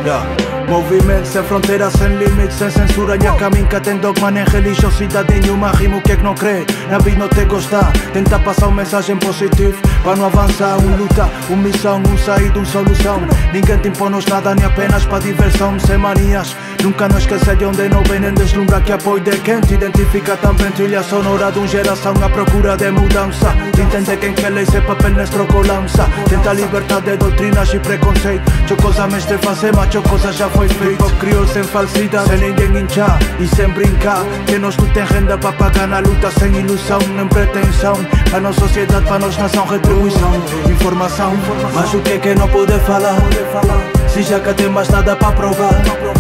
Movimento sem fronteiras, sem limites, sem censura. Nha caminho que tem dogma nem religiosidade nenhuma. Rimo que é que não crê, na vida não te gosta. Tenta passar uma mensagem positiva para não avançar. Luta, missão, saída, solução. Ninguém te impõe-nos nada, nem apenas para diversão. Sem manias, nunca nos esquecer de onde não vem. Nem deslumbra que apoio de quem te identifica também. Trilha sonora de uma geração à procura de mudança. Entender quem quer ler esse papel nuestro colança. Tenta libertar de doutrinas e preconceito. Cho cosa me este fazer, mas cho cosa já foi feito. Criou sem falsidade, sem ninguém hinchar e sem brincar. Que nós não tem renda para pagar na luta, sem ilusão, nem pretensão. Para nossa sociedade, para nossa nação, retribuição, informação. Mas o que é que não pode falar? Se já que tem mais nada para provar.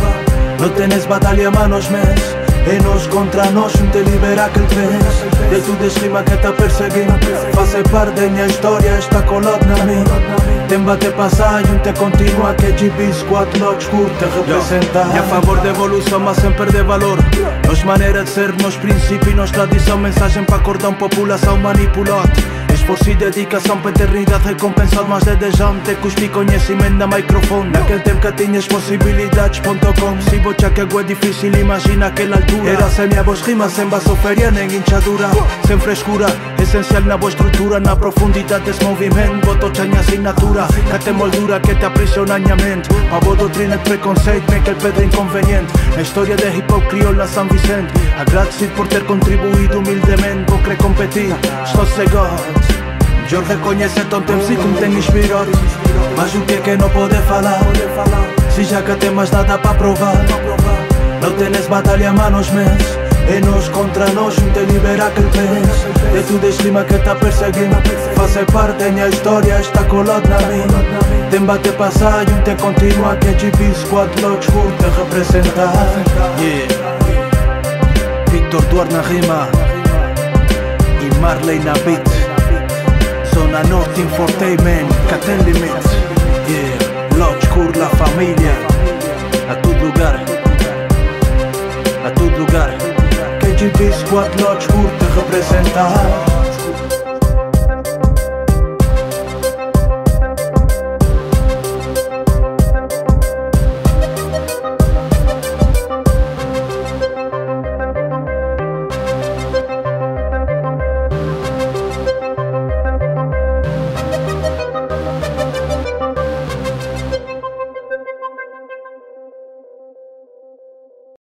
Não tens batalha, manos mes. É nós contra nós, não te libera aquele vez. De tudo estima que te perseguindo. Faz parte da minha história, está colado na mim. Tem bate passar e te continua. Que GB Squad Lodge curte representar. E a favor da evolução, mas sem perder valor. Nos maneira de ser, nos princípios, nos tradição. Mensagem para cordão, população manipulada. Esforço e dedicação para eternidade recompensado. Mas desde já me te cuspi conhecimento na microfone. Naquele tempo que tinhas possibilidades.com. Se bocha que é difícil, imagina aquela altura. Era sem minha voz rima, sem basoferia, nem hinchadura. Sem frescura, essencial na boa estrutura. Na profundidade desse movimento, boto a minha assinatura. Que tem moldura que te aprisiona a minha mente. A boa doutrina de preconceito, nem que ele pede inconveniente. Na história de hip hop crioula São Vicente. Agradecido por ter contribuído humildemente. Vou querer competir, estou cegado. Eu reconheço então tempo que me tem inspirado. Mas o que é que não pode falar? Se já que tem mais nada para provar. Não tens batalha, manos mes. É nós contra nós, não te libera aquele peso. De tudo estima que está perseguindo. Faz parte da minha história, está colado na mim. Tem bate passar e te continua. Que GB Squad Lodge curte representar. Victor Duarte na rima e Marley na beat. Zona Norte Infotainment, que tem limite. Lodge Cur, la família. A todo lugar, a todo lugar. KGB Squad Lodge curte representar.